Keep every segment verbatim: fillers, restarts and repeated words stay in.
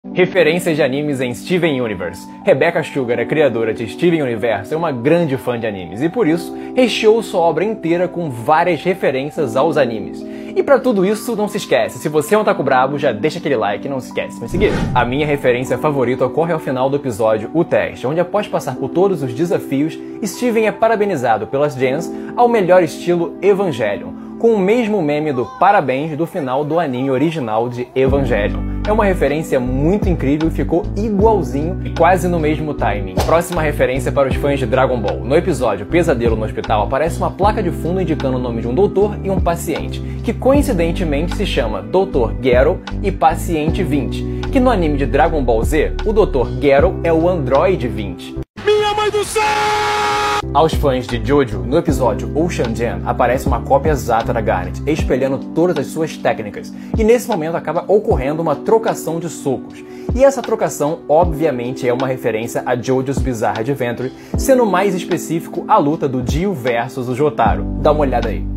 Referências de animes em Steven Universe. Rebecca Sugar, a criadora de Steven Universe, é uma grande fã de animes e por isso recheou sua obra inteira com várias referências aos animes. E pra tudo isso, não se esquece, se você é um taco brabo, já deixa aquele like e não se esquece de me seguir. A minha referência favorita ocorre ao final do episódio O Teste, onde após passar por todos os desafios, Steven é parabenizado pelas Gens ao melhor estilo Evangelion, com o mesmo meme do parabéns do final do anime original de Evangelion. É uma referência muito incrível e ficou igualzinho e quase no mesmo timing. Próxima referência para os fãs de Dragon Ball. No episódio Pesadelo no Hospital aparece uma placa de fundo indicando o nome de um doutor e um paciente, que coincidentemente se chama doutor Gero e Paciente vinte, que no anime de Dragon Ball Z, o doutor Gero é o Android vinte. Minha mãe do céu! Aos fãs de Jojo, no episódio Ocean Gen, aparece uma cópia exata da Garnet, espelhando todas as suas técnicas, e nesse momento acaba ocorrendo uma trocação de socos. E essa trocação, obviamente, é uma referência a Jojo's Bizarre Adventure, sendo mais específico a luta do Dio versus o Jotaro. Dá uma olhada aí.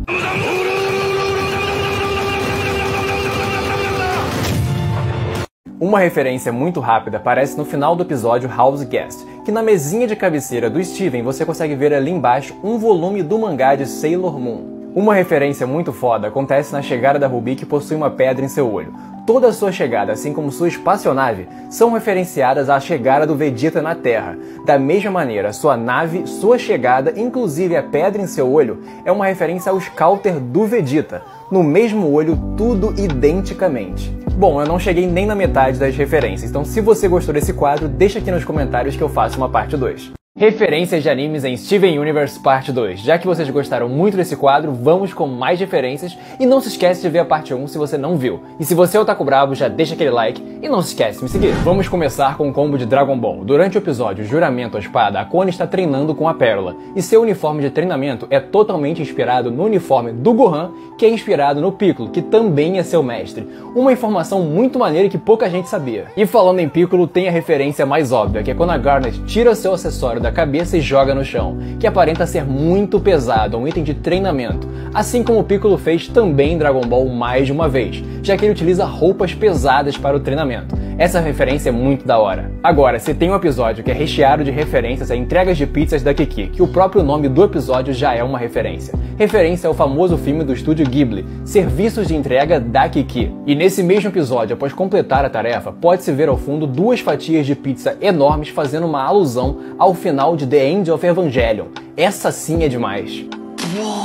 Uma referência muito rápida aparece no final do episódio House Guest, que na mesinha de cabeceira do Steven você consegue ver ali embaixo um volume do mangá de Sailor Moon. Uma referência muito foda acontece na chegada da Ruby, que possui uma pedra em seu olho. Toda a sua chegada, assim como sua espaçonave, são referenciadas à chegada do Vegeta na Terra. Da mesma maneira, sua nave, sua chegada, inclusive a pedra em seu olho, é uma referência ao Scouter do Vegeta. No mesmo olho, tudo identicamente. Bom, eu não cheguei nem na metade das referências, então se você gostou desse quadro, deixa aqui nos comentários que eu faço uma parte dois. Referências de animes em Steven Universe parte dois. Já que vocês gostaram muito desse quadro, vamos com mais referências e não se esquece de ver a parte um se você não viu. E se você é o taco brabo, já deixa aquele like e não se esquece de me seguir. Vamos começar com o combo de Dragon Ball. Durante o episódio Juramento à Espada, a Connie está treinando com a Pérola, e seu uniforme de treinamento é totalmente inspirado no uniforme do Gohan, que é inspirado no Piccolo, que também é seu mestre. Uma informação muito maneira que pouca gente sabia. E falando em Piccolo, tem a referência mais óbvia, que é quando a Garnet tira seu acessório da cabeça e joga no chão, que aparenta ser muito pesado, um item de treinamento, assim como o Piccolo fez também em Dragon Ball mais de uma vez, já que ele utiliza roupas pesadas para o treinamento. Essa referência é muito da hora. Agora, se tem um episódio que é recheado de referências a entregas de pizzas da Kiki, que o próprio nome do episódio já é uma referência. Referência ao famoso filme do estúdio Ghibli, Serviços de Entrega da Kiki. E nesse mesmo episódio, após completar a tarefa, pode-se ver ao fundo duas fatias de pizza enormes fazendo uma alusão ao final de The End of Evangelion. Essa sim é demais.